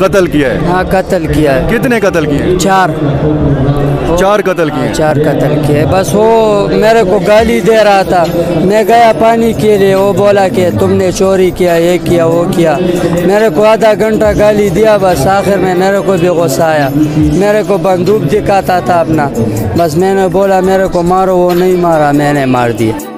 कत्ल किया है? हाँ कत्ल किया है। कितने कत्ल किए? 4 कत्ल किए। 4 कत्ल किए। बस वो मेरे को गाली दे रहा था, मैं गया पानी के लिए, वो बोला कि तुमने चोरी किया, ये किया, वो किया। मेरे को आधा घंटा गाली दिया, बस आखिर में मेरे को भी गुस्सा आया। मेरे को बंदूक दिखाता था अपना, बस मैंने बोला मेरे को मारो, वो नहीं मारा, मैंने मार दिया।